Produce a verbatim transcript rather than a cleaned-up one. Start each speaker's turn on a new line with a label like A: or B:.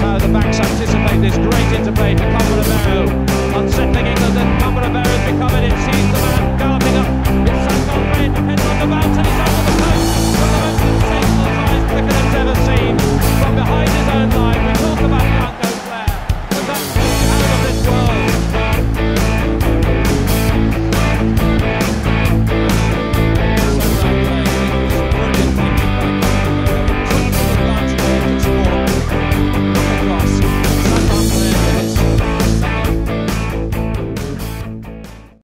A: how the backs anticipate this great interplay to Camberavero. Unsettling England, and Camberavero has become it. It sees the man galloping up. It's Saint-André, depends on the bounce, and